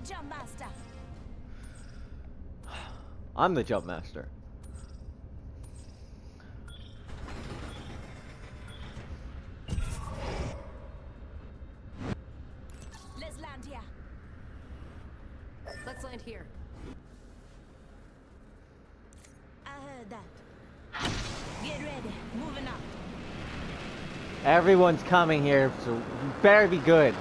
Jump master. I'm the jump master. Let's land here. Let's land here. I heard that. Get ready. Moving up. Everyone's coming here, so you better be good.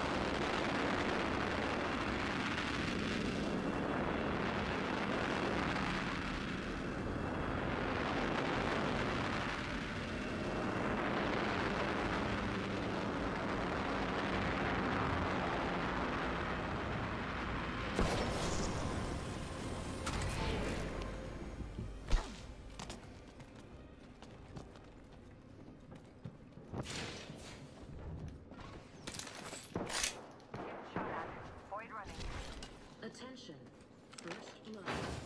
Attention. First blood.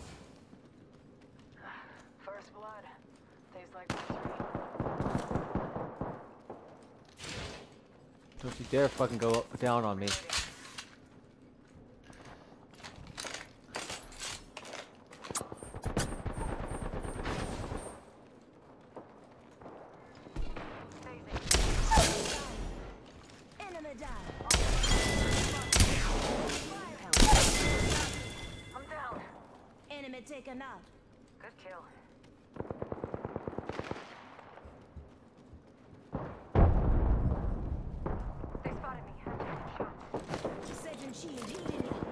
First blood. Tastes like victory. Don't you dare fucking go down on me. Enemy down. I'm down. Enemy taken out. Good kill. They spotted me. I'm taking shots. Setting shield. Healing you.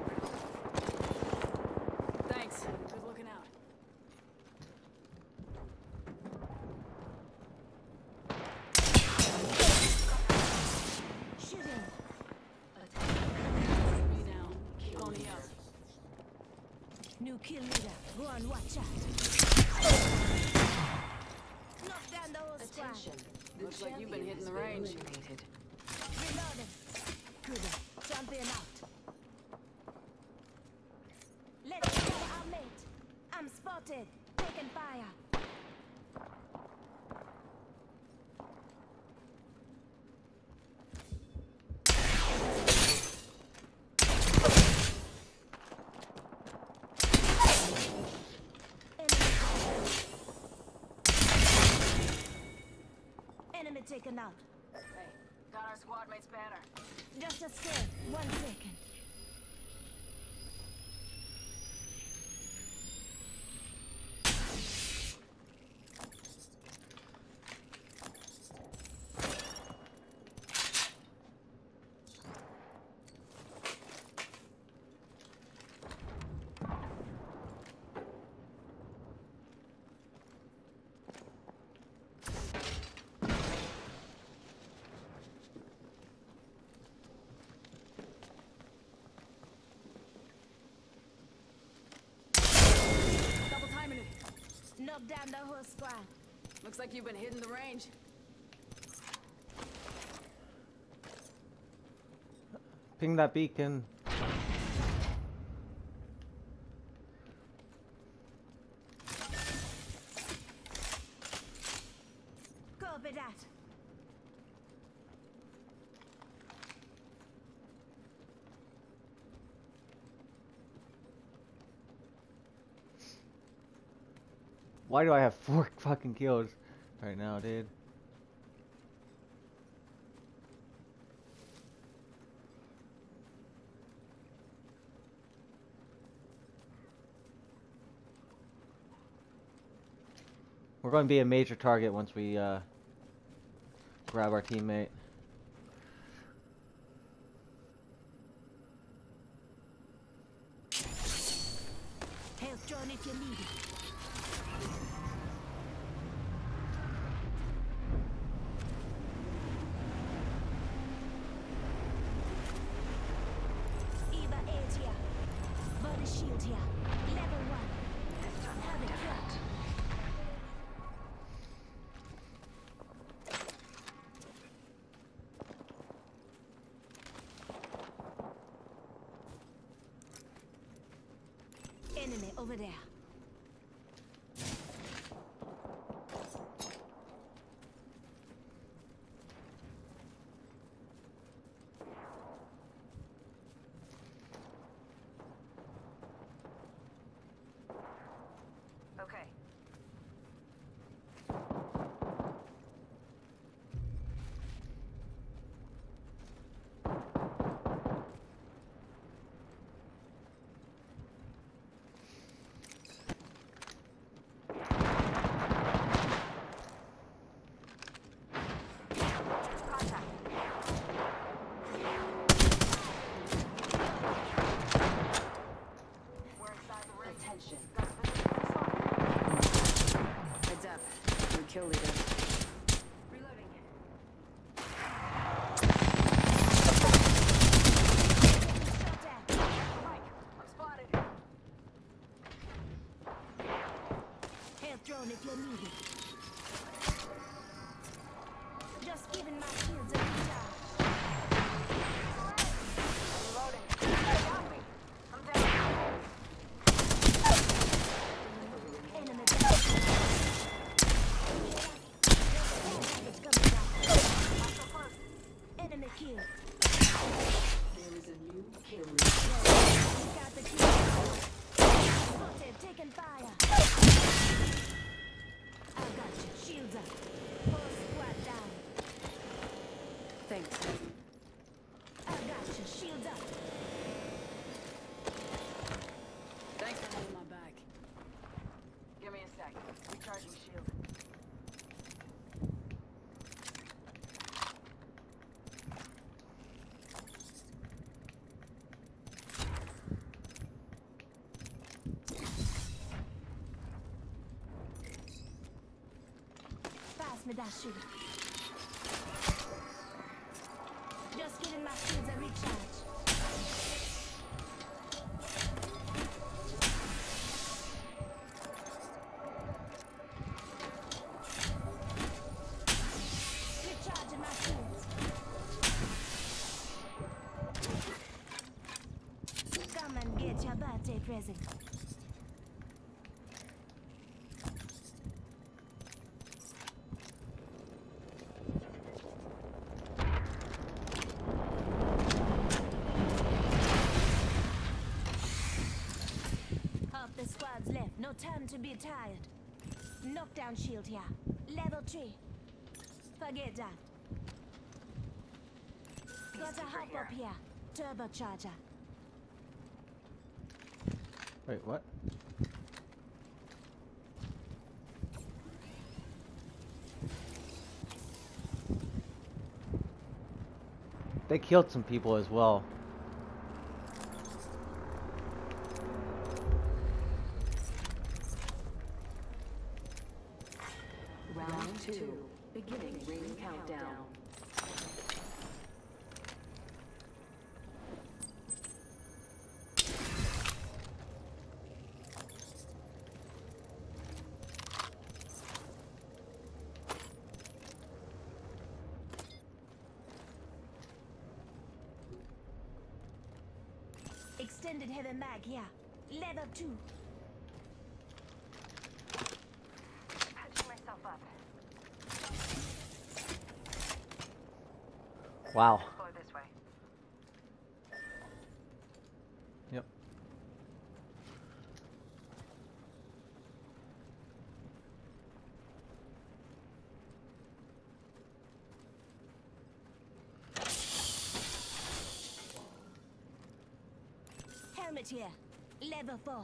Thanks. Good looking out. Shooting. Me now. Pony up. New kill leader. Go on, watch out. Knock down the whole squad. Attention. Looks like you've been hitting the range. Reloading. Good. Champion out. Let's go, our mate. I'm spotted. Taking fire. Enemy taken out. Hey, got our squad mate's banner. Just a sec. 1 second. Double timing it. Knock down the whole squad. Looks like you've been hitting the range. Ping that beacon. Copy that. Why do I have 4 fucking kills right now, dude? We're going to be a major target once we grab our teammate. Health drone if you need it. Eva 8 here. Body shield here. Level 1. Have it cut. Enemy over there. Copy that, shooter. Just giving my shields a recharge. Recharging my shields. Come and get your birthday present. Half the squad's left. No time to be tired. Knockdown shield here. Level 3. Forget that. Got a hop up here. Turbocharger. Wait, what? They killed some people as well. Round 2. Beginning ring countdown. Extended heavy mag here. Level 2. Patching myself up. Wow. Go this way. Yep. Helmet here. Level 4.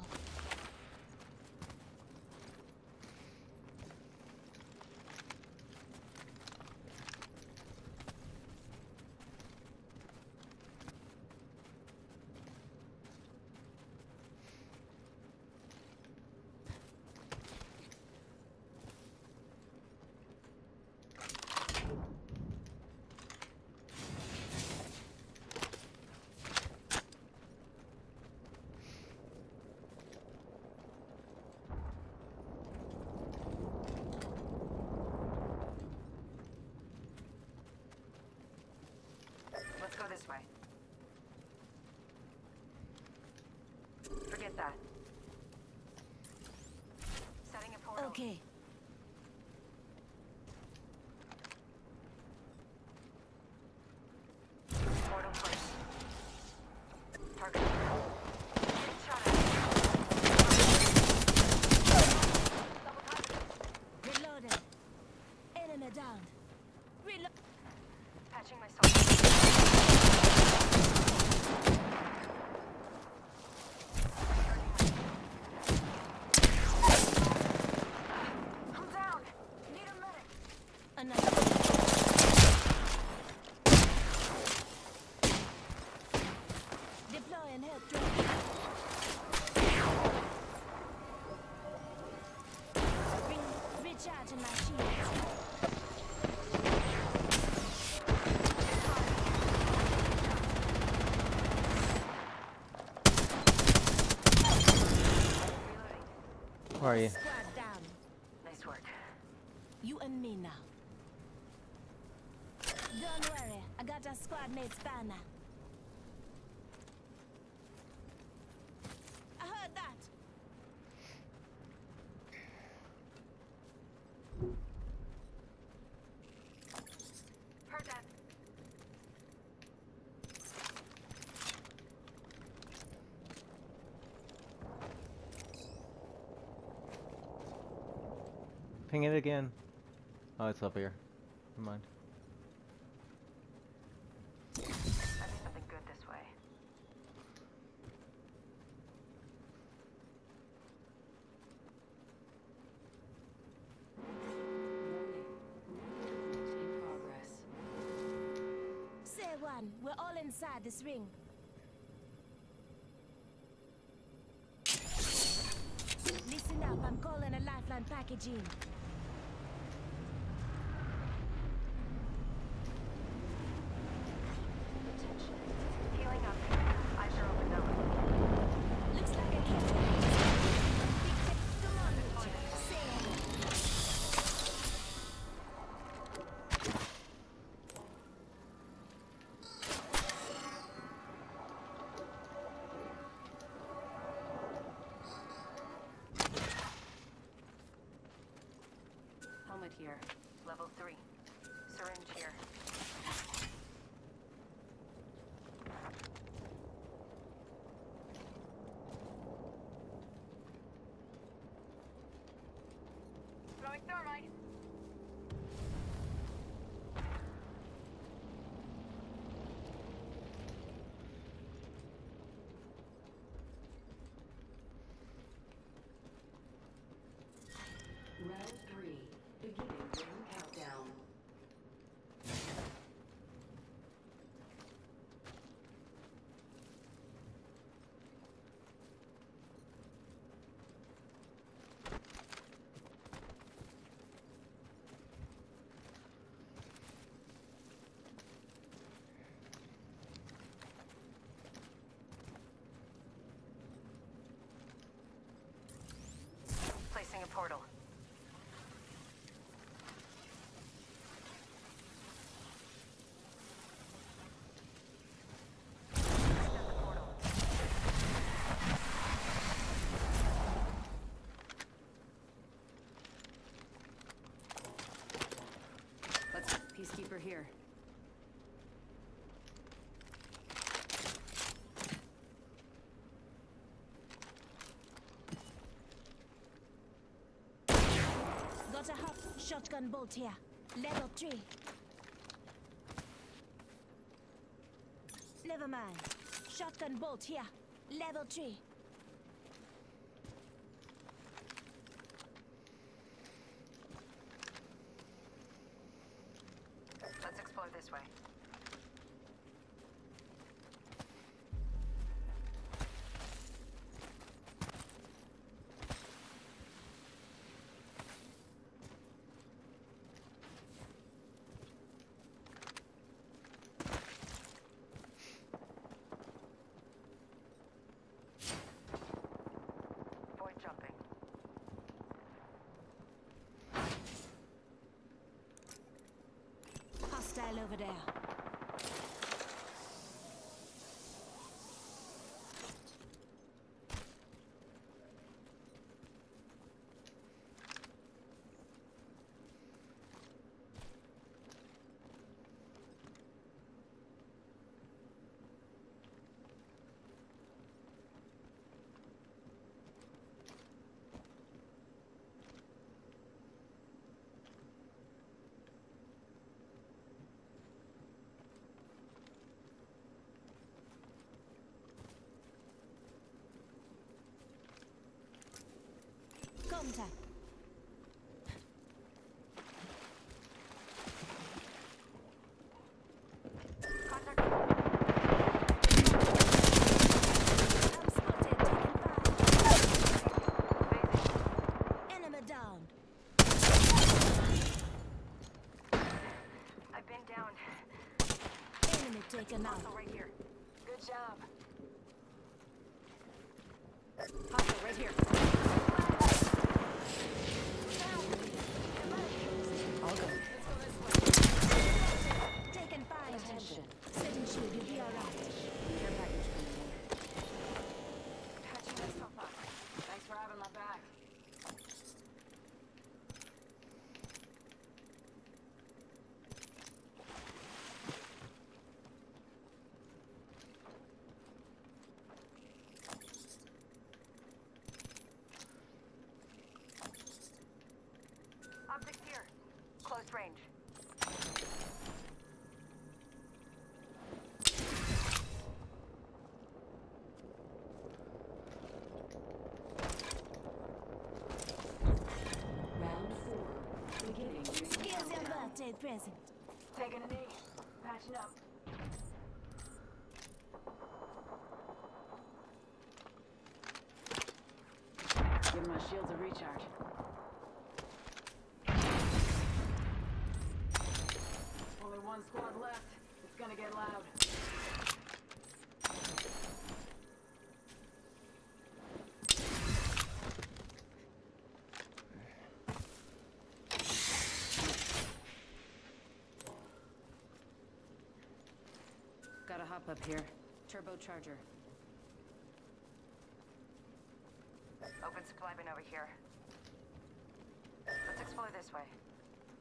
Let's go this way. Forget that. Setting a portal. Okay. Portal first. Target. Shot at. Double time. Reloaded. Enemy down. Reload. Patching myself up. I'm down. Need a medic. Another. Deploying help drone. Recharging my shields. Where are you? Squad down. Nice work. You and me now. Don't worry, I got a squad mate's banner. I heard that. Heard that. Ping it again. Oh, it's up here. Never mind. I think something good this way. In progress. Say one, we're all inside this ring. Listen up, I'm calling a lifeline package in. here. Level 3. Syringe here. Throwing thermite. Round 3. Beginning ring countdown. Placing a portal. Let's Peacekeeper here. Got a hot shotgun bolt here. Level 3. Never mind. Shotgun bolt here. Level 3. Let's explore this way. Void jumping. Hostile over there. Contact. Contact. I'm spotted. Taking fire. Enemy down. I've been down. Enemy taken out. Hostile right here. Good job. Hostile right here. I'll go. Taken fire. Attention. Setting shield. You'll be alright. Care package coming in. Patching myself up. Thanks for having my back. Optics here. Close range. Round 4. Beginning ring Here's your countdown. birthday present. Taking a knee. Patching up. Give my shields a recharge. Only one squad left. It's gonna get loud. Gotta hop up here. Turbocharger. Open supply bin over here. Let's explore this way.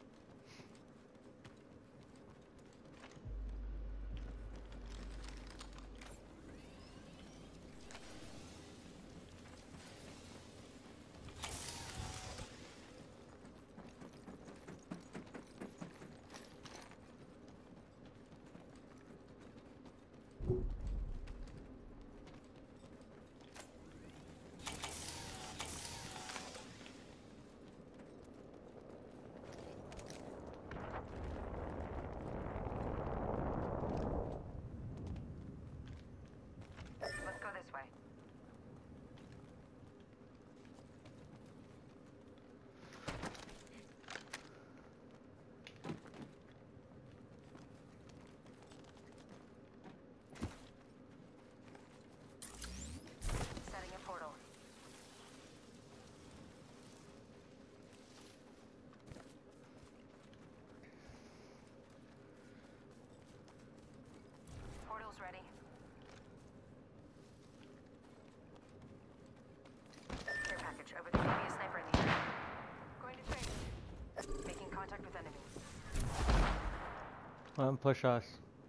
Come on, push us.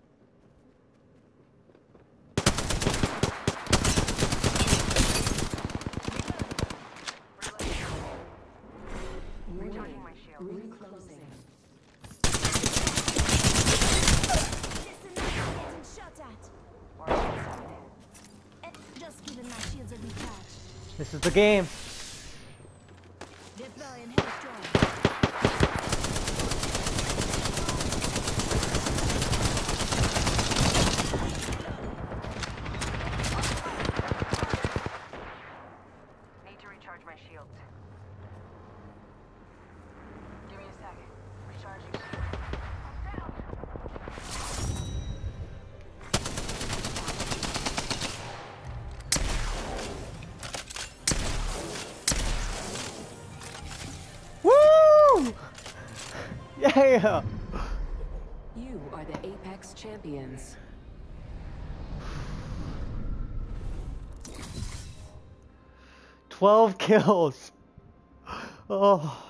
Recharging my shield. Ring closing. Listen, I'm getting shot at. Just giving my shields a recharge. This is the game. Deploying health drone. Need to recharge my shields. Give me a second. Recharging shield. I'm down. Woo! Yeah! You are the Apex champions. $12 kills. Oh.